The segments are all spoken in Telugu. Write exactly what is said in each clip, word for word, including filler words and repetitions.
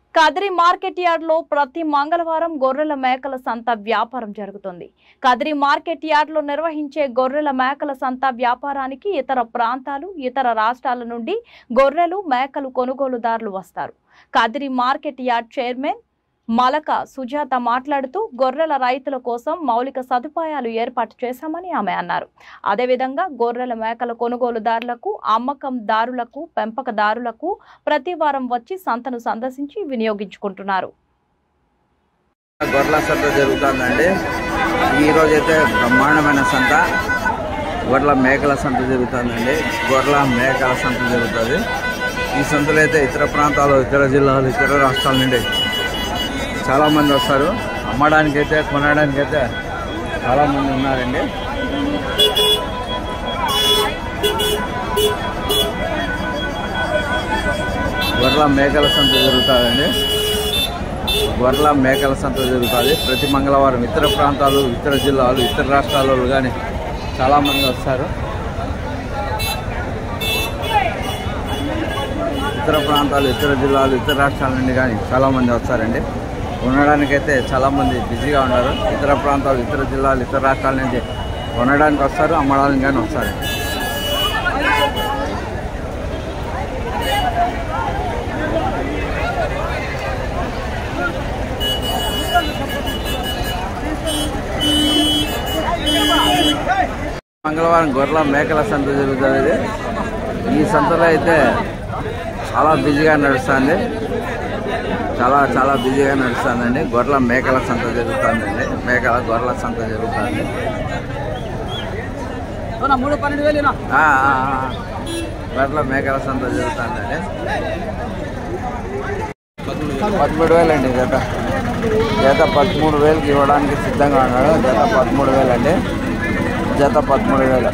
కదిరి మార్కెట్ యార్డ్ లో ప్రతి మంగళవారం గొర్రెల మేకల సంత వ్యాపారం జరుగుతుంది. కదిరి మార్కెట్ యార్డ్ లో నిర్వహించే గొర్రెల మేకల సంత వ్యాపారానికి ఇతర ప్రాంతాలు, ఇతర రాష్ట్రాల నుండి గొర్రెలు, మేకలు కొనుగోలుదారులు వస్తారు. Kadiri market yard chairman Malaka Sujatha మాట్లాడుతూ గొర్రెల రైతుల కోసం మౌలిక సదుపాయాలు ఏర్పాటు చేశామని ఆమె అన్నారు. అదేవిధంగా గొర్రెల మేకల కొనుగోలుదారులకు, అమ్మకందారులకు, పెంపకదారులకు ప్రతి వారం వచ్చి సంతను సందర్శించి వినియోగించుకుంటున్నారు. గొర్రెల సంత జరుగుతుందండి. ఈ రోజు అయితే బ్రహ్మాండమైన సంత, గొర్రెల మేకల సంత జరుగుతుందండి. గొర్రెల మేకల సంత జరుగుతుంది. ఈ సంతలో అయితే ఇతర ప్రాంతాలు, ఇతర జిల్లాలు, ఇతర రాష్ట్రాల నుండి చాలామంది వస్తారు. అమ్మడానికైతే, కొనడానికైతే చాలామంది ఉన్నారండి. గొర్రెల మేకల సంత జరుగుతుందండి. గొర్రెల మేకల సంత జరుగుతుంది ప్రతి మంగళవారం. ఇతర ప్రాంతాలు, ఇతర జిల్లాలు, ఇతర రాష్ట్రాల కానీ చాలామంది వస్తారు. ఇతర ప్రాంతాలు, ఇతర జిల్లాలు, ఇతర రాష్ట్రాల నుండి కానీ చాలామంది వస్తారండి. కొనడానికైతే చాలామంది బిజీగా ఉన్నారు. ఇతర ప్రాంతాలు, ఇతర జిల్లాలు, ఇతర రాష్ట్రాల నుంచి కొనడానికి వస్తారు, అమ్మడానికి కానీ వస్తారు. మంగళవారం గొర్రెల మేకల సంత జరుగుతుంది. ఈ సంతలో అయితే చాలా బిజీగా నడుస్తుంది. చాలా చాలా బిజీగా నడుస్తుందండి. గొర్రెల మేకల సంత జరుగుతుందండి. మేకల గొర్రెల సంత జరుగుతుంది. గొర్రెల మేకల సంత జరుగుతుందండి. పదమూడు వేలు అండి జత. జత పదమూడు వేలకి ఇవ్వడానికి సిద్ధంగా ఉన్నాడు. జత పదమూడు వేలు అండి. జత పదమూడు వేలు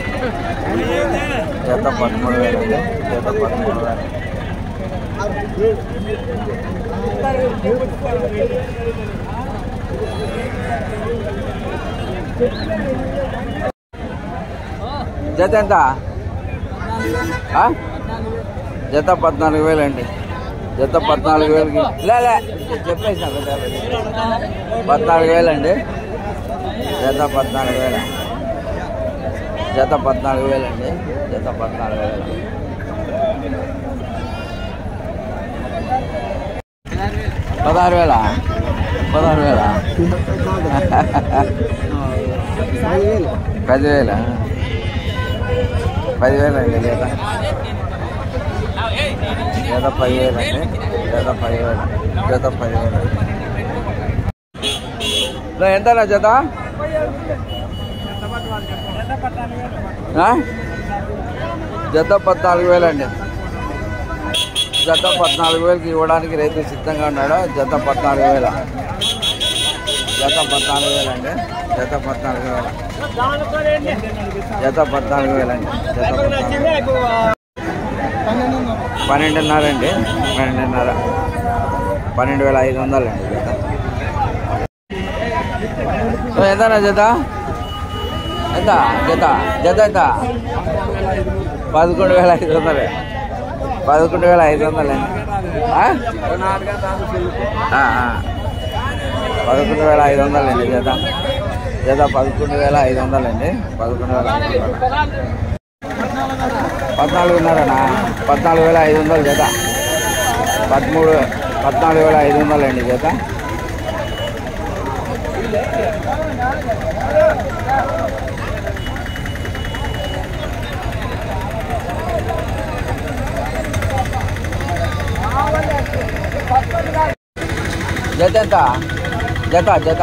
జత పదమూడు వేలు అండి. జత పదమూడు వేలు జత ఎంత? జత పద్నాలుగు వేలు అండి. జత పద్నాలుగు వేలకి లే చెప్పేసిన పద్నాలుగు వేలు అండి. జత పద్నాలుగు వేలు జత పద్నాలుగు వేలు అండి. జత పద్నాలుగు వేలు పదహారు వేల పదహారు వేల పదివేల పదివేలు అండి. జత జత పదివేలు అండి. జత పదివేలు జత పదివేలు ఎంతనా జత? జత పద్నాలుగు వేలు అండి. జత పద్నాలుగు వేలకి ఇవ్వడానికి రైతు సిద్ధంగా ఉన్నాడు. జత పద్నాలుగు వేల జత పద్నాలుగు వేలు అండి. జత పద్నాలుగు వేల జత పద్నాలుగు వేలు అండి. జత పన్నెండున్నర అండి. పన్నెండున్నర పన్నెండు వేల ఐదు వందలు అండి. జత ఎంతనా జత? ఎంత జత? జత ఎంత? పదకొండు వేల ఐదు వందలు పదకొండు వేల ఐదు వందలు అండి. పదకొండు వేల ఐదు వందలు అండి. జత జత పదకొండు వేల ఐదు వందలు అండి. పదకొండు వేల ఐదు వందలు పద్నాలుగున్నరనా? పద్నాలుగు వేల ఐదు వందలు జత. పదమూడు పద్నాలుగు వేల ఐదు వందలు అండి. జత జత ఎంత? జత జత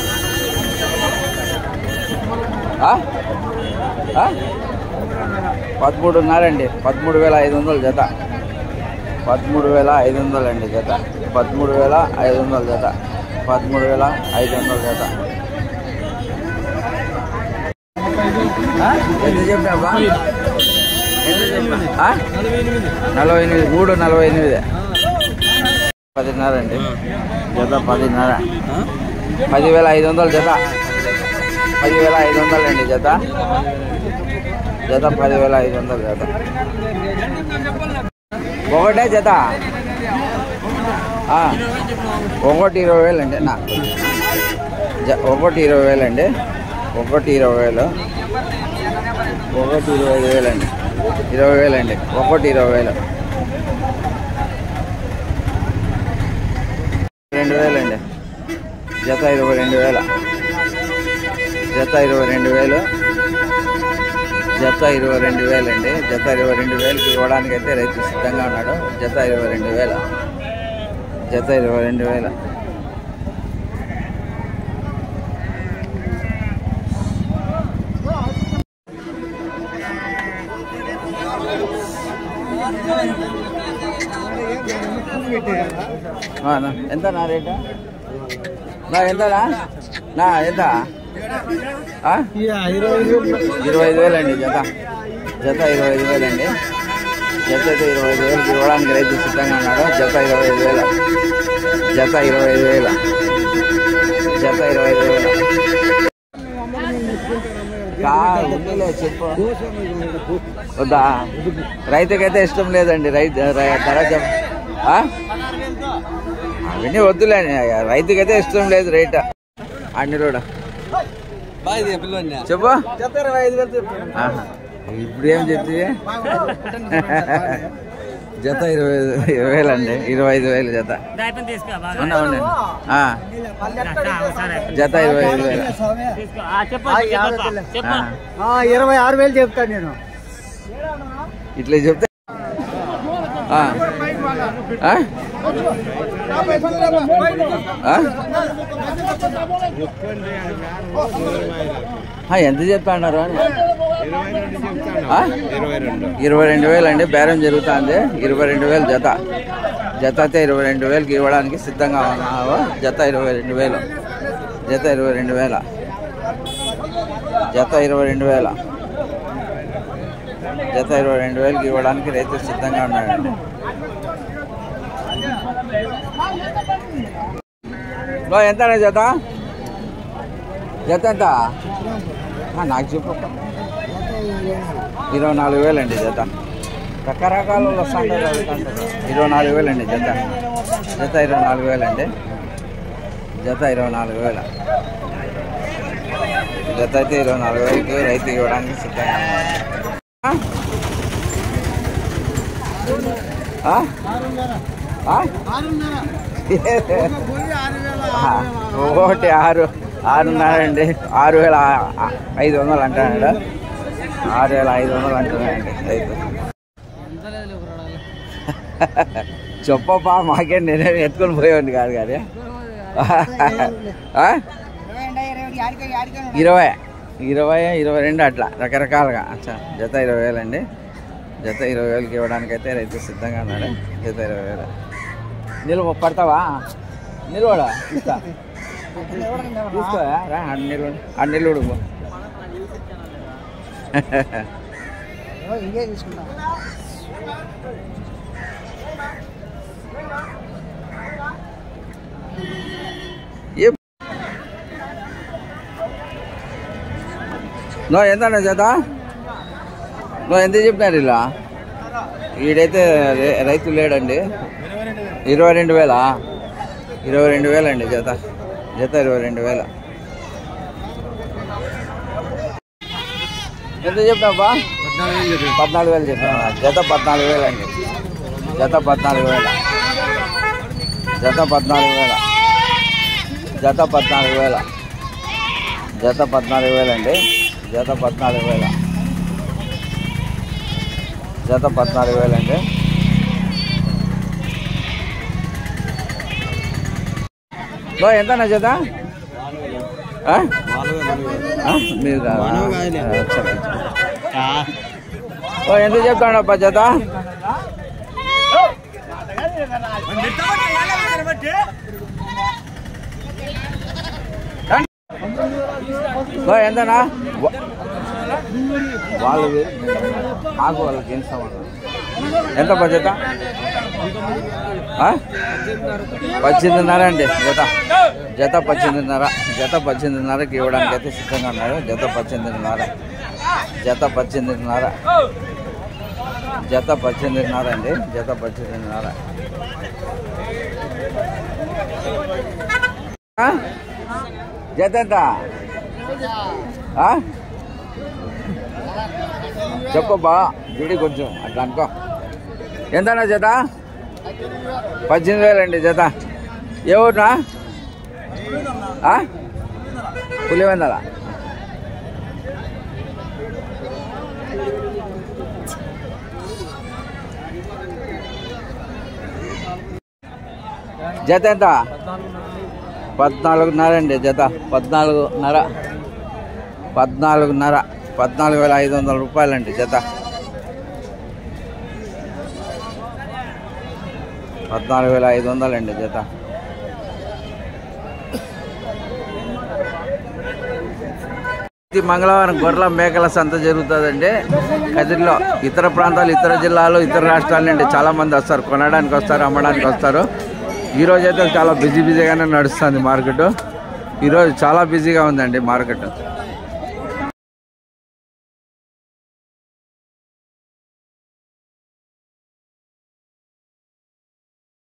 పదమూడున్నర అండి. పదమూడు వేల ఐదు వందలు జత. పదమూడు వేల ఐదు వందలు అండి. జత పదమూడు వేల ఐదు వందలు జత. పదమూడు వేల ఐదు వందలు జత. ఎంత చెప్పినా? ఎంత చెప్పినా? నలభై ఎనిమిది మూడు నలభై ఎనిమిది పదిన్నర అండి. జత పదిన్నర. పదివేల ఐదు వందలు జత. పదివేల ఐదు వందలు అండి. జత జత పదివేల ఐదు వందలు జత. ఒకటే జత ఒకటి ఇరవై వేలు అండి నా ఒకటి ఇరవై వేలు అండి ఒకటి ఇరవై వేలు ఒకటి ఇరవై ఐదు వేలు అండి ఇరవై వేలు అండి ఒకటి ఇరవై వేలు రెండు వేలు అండి జత ఇరవై రెండు వేల జత ఇరవై రెండు వేలు జత ఇరవై రెండు వేలు అండి జత ఇరవై రెండు వేలకి ఇవ్వడానికి అయితే రైతు సిద్ధంగా ఉన్నాడు. జత ఇరవై రెండు వేల జత ఇరవై రెండు వేల ఎంత నా రేట నా ఎంతనా నా ఎంత ఇరవై ఐదు వేలు అండి జత జత ఇరవై ఐదు వేలు అండి జత అయితే ఇరవై ఐదు వేలకి ఇవ్వడానికి రైతు సిద్ధంగా ఉన్నాడు. జత ఇరవై ఐదు వేల జత ఇరవై ఐదు వేల జత ఇరవై ఐదు వేల ఉందిలే చెప్పు వద్దా రైతుకైతే ఇష్టం లేదండి రైతు ధర చెప్ప అవన్నీ వద్దులే రైతుకైతే ఇష్టం లేదు రేట్ అన్ని కూడా చెప్పు ఇప్పుడు ఏం చెప్తే జత ఇరవై ఇరవై వేలు అండి ఇరవై ఐదు వేలు జత ఉండండి జత ఇరవై ఐదు వేలు ఇరవై ఆరు వేలు చెప్తాను నేను ఇట్లా చెప్తే ఎంత చెప్తాన్నారు ఇరవై రెండు వేలు అండి బేరం జరుగుతుంది. ఇరవై రెండు వేలు జత జత అయితే ఇరవై రెండు వేలకి ఇవ్వడానికి సిద్ధంగా ఉన్నావు. జత ఇరవై రెండు వేలు జత ఇరవై రెండు వేల జత ఇరవై రెండు వేల జత ఇరవై రెండు వేలకి ఇవ్వడానికి రైతు సిద్ధంగా ఉన్నాడండి. ఎంత జత జత ఎంత నాకు చెప్పు ఇరవై నాలుగు వేలు అండి జత రకరకాల వస్తాయి ఇరవై నాలుగు వేలు అండి జత జత ఇరవై నాలుగు వేలు అండి జత ఇరవై నాలుగు వేల జత అయితే ఇరవై నాలుగు వేలకి రైతు ఇవ్వడానికి సిద్ధంగా ఒకటి ఆరు ఆరున్నర అండి ఆరు వేల ఐదు వందలు అంటాడు ఆరు వేల ఐదు వందలు అంటున్నాయండి రైతు చెప్పపా మాకే నేనే ఎత్తుకొని పోయేవాడిని కాదు కానీ ఇరవై ఇరవై ఇరవై రెండు అట్లా రకరకాలుగా అచ్చా జత ఇరవై వేలు అండి జత ఇరవై వేలకి ఇవ్వడానికి అయితే రైతు సిద్ధంగా ఉన్నాడు. జత ఇరవై వేలు నిలువ పడతావా నిలవడా ఇస్తా తీసుకోవా రా అన్ని నిలువ అన్ని నిలువుడు నో ఎంత జత నో ఎంత చెప్పినారు ఇలా ఈడైతే రైతు లేడండి ఇరవై రెండు వేల ఇరవై రెండు వేలు అండి జత జత ఇరవై రెండు వేల ఎంత చెప్పినావా పద్నాలుగు వేలు చెప్పినా జత పద్నాలుగు వేలు అండి జత పద్నాలుగు వేల జత పద్నాలుగు వేల జత పద్నాలుగు వేల జత పద్నాలుగు వేలు అండి జత పద్నాలుగు వేల జత పద్నాలుగు వేలు అండి ఎంతనా జత మీరు ఎంత చెప్తాడప్ప జత ఎంతనా వాళ్ళది మాకు వాళ్ళకి ఎంత ఎంత జత పద్దెనిమిదిన్నర అండి జత జత పద్దెనిమిదిన్నర జత పద్దెనిమిదిన్నరకి ఇవ్వడానికి అయితే సిద్ధంగా ఉన్నారు. జత పద్దెనిమిదిన్నర జత పద్దెనిమిదిన్నర జత పద్దెనిమిదిన్నర అండి జత పద్దెనిమిదిన్నర జత ఎంత చెప్పబ్బా జుడి కొంచెం అట్లా అనుకో ఎంతనా జత పద్దెనిమిది వేలండి జత ఏ ఊరునా పులివెందల జత ఎంత పద్నాలుగున్నర అండి జత పద్నాలుగున్నర పద్నాలుగున్నర పద్నాలుగు వేల ఐదు వందల రూపాయలండి జత పద్నాలుగు వేల ఐదు వందలండి జత ప్రతి మంగళవారం గొర్రెల మేకల సంత జరుగుతుందండి కదిరిలో. ఇతర ప్రాంతాలు, ఇతర జిల్లాలు, ఇతర రాష్ట్రాల నుండి చాలా మంది వస్తారు, కొనడానికి వస్తారు, అమ్మడానికి వస్తారు. ఈరోజు అయితే చాలా బిజీ బిజీగానే నడుస్తుంది మార్కెట్. ఈరోజు చాలా బిజీగా ఉందండి మార్కెట్.